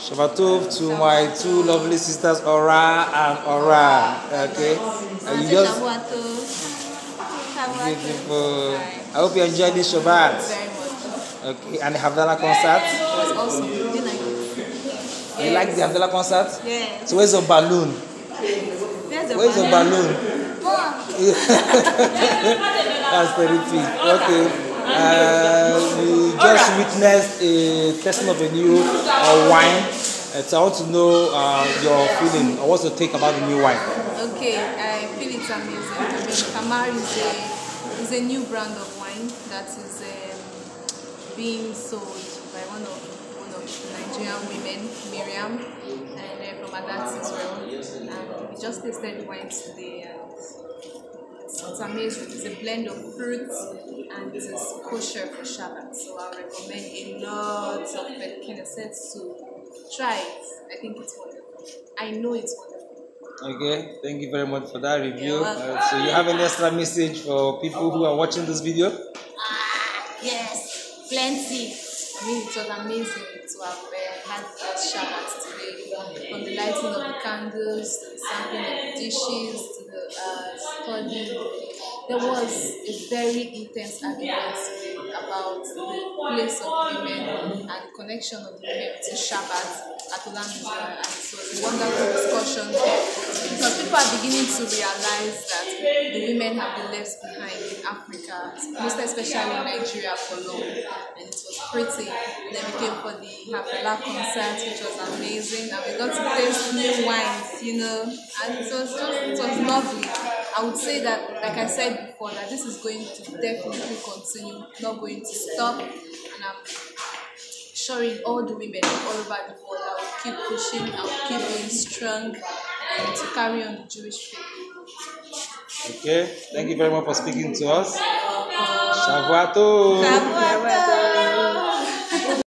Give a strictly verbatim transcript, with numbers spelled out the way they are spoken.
Shabbatov to my two lovely sisters, Aura and Aura. Okay, and you just beautiful. I hope you enjoy this Shabbat. Very much. Okay, and the Havdalah concert. It was awesome. Did you like it? You like the Havdalah concert? Yeah. So where's your balloon? There's a Where's your balloon? That's terrific. Okay. Uh, we just witnessed a tasting of a new uh, wine. Uh, so I want to know uh, your feeling or what's your take about the new wine. Okay, I feel it's amazing. I mean, Kamar is a is a new brand of wine that is um, being sold by one of one of the Nigerian women, Miriam, and uh, from Adat Israel. And we just tasted the wine today, and it's, it's amazing. It's a blend of fruits and it is kosher for Shabbat. So I recommend a lot of Knesset to try it. I think it's wonderful. I know it's wonderful. Okay, thank you very much for that review. You're Uh, so you have an extra message for people who are watching this video? Ah, yes, plenty. I mean, it was amazing to have uh, had that Shabbat today. From the lighting of the candles, to the sampling of the dishes, to the uh, study. There was a very intense argument today about the place of women and the connection of the women to Shabbat at Olam Israel, and it was a wonderful discussion because people are beginning to realize that the women have been left behind in Africa, most especially in Nigeria for long, and it was pretty. Then we came for the Havdalah concert, which was amazing, and we got to taste new wines, you know, and it was just, it was lovely. I would say that, like I said before, that this is going to definitely continue, not going to stop, and I'm assuring all the women all over the world that will keep pushing, I will keep being strong, and to carry on the Jewish faith. Okay, thank you very much for speaking to us. Shavua Tov. Shavua Tov.